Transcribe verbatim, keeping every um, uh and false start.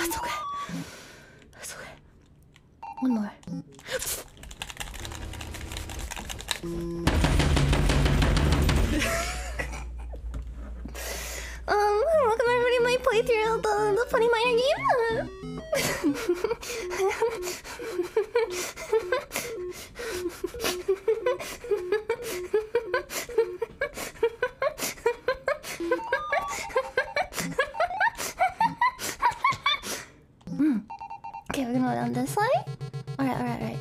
it's okay. It's okay. One more. Um, welcome everybody to my playthrough of the, the funny minor game. Hmm. Okay, we're gonna go down this side. Alright, alright, alright.